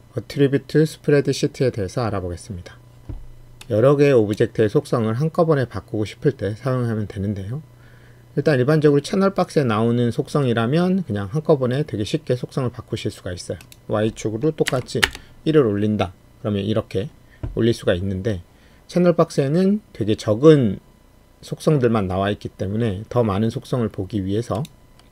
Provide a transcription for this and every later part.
어트리뷰트 스프레드시트에 대해서 알아보겠습니다. 여러 개의 오브젝트의 속성을 한꺼번에 바꾸고 싶을 때 사용하면 되는데요. 일단 일반적으로 채널 박스에 나오는 속성이라면 그냥 한꺼번에 되게 쉽게 속성을 바꾸실 수가 있어요. Y축으로 똑같이 1을 올린다. 그러면 이렇게 올릴 수가 있는데, 채널 박스에는 되게 적은 속성들만 나와 있기 때문에 더 많은 속성을 보기 위해서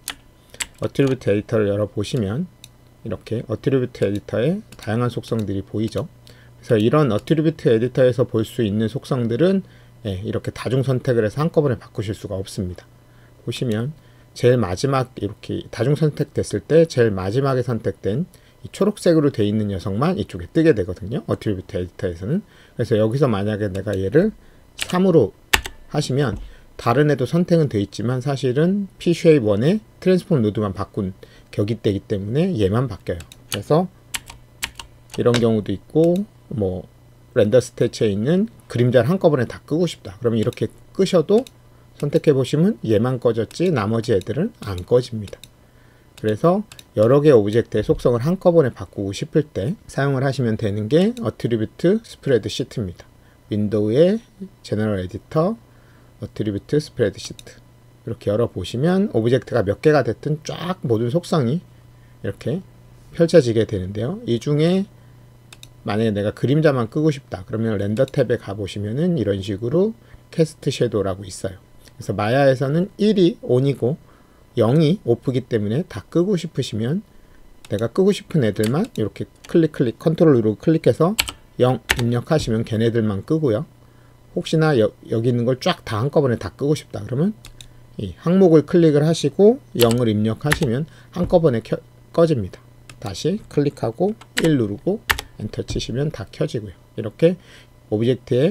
어트리뷰트 에디터를 열어보시면 이렇게 어트리뷰트 에디터에 다양한 속성들이 보이죠. 그래서 이런 어트리뷰트 에디터에서 볼 수 있는 속성들은 이렇게 다중 선택을 해서 한꺼번에 바꾸실 수가 없습니다. 보시면 제일 마지막 이렇게 다중 선택됐을 때 제일 마지막에 선택된 이 초록색으로 되어 있는 녀석만 이쪽에 뜨게 되거든요. 어트리뷰트 에디터에서는. 그래서 여기서 만약에 내가 얘를 3으로 하시면 다른 애도 선택은 되어 있지만 사실은 pShape1의 트랜스폼 노드만 바꾼 격이 되기 때문에 얘만 바뀌어요. 그래서 이런 경우도 있고, 뭐 렌더 스태치에 있는 그림자를 한꺼번에 다 끄고 싶다. 그러면 이렇게 끄셔도 선택해 보시면 얘만 꺼졌지 나머지 애들은 안 꺼집니다. 그래서 여러 개의 오브젝트의 속성을 한꺼번에 바꾸고 싶을 때 사용을 하시면 되는 게 어트리뷰트 스프레드시트입니다. 윈도우의 제너럴 에디터 어트리뷰트 스프레드시트 이렇게 열어보시면 오브젝트가 몇 개가 됐든 쫙 모든 속성이 이렇게 펼쳐지게 되는데요. 이 중에 만약에 내가 그림자만 끄고 싶다 그러면 렌더 탭에 가보시면은 이런 식으로 캐스트 섀도우라고 있어요. 그래서 마야에서는 1이 ON이고 0이 OFF이기 때문에 다 끄고 싶으시면 내가 끄고 싶은 애들만 이렇게 컨트롤 누르고 클릭해서 0 입력하시면 걔네들만 끄고요. 혹시나 여기 있는 걸 쫙 다 한꺼번에 다 끄고 싶다 그러면 이 항목을 클릭을 하시고 0을 입력하시면 한꺼번에 꺼집니다. 다시 클릭하고 1 누르고 엔터 치시면 다 켜지고요. 이렇게 오브젝트의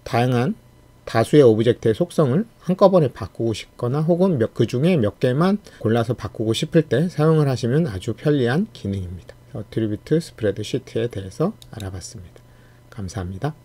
다수의 오브젝트의 속성을 한꺼번에 바꾸고 싶거나 혹은 그 중에 몇 개만 골라서 바꾸고 싶을 때 사용을 하시면 아주 편리한 기능입니다. 어트리뷰트 스프레드시트에 대해서 알아봤습니다. 감사합니다.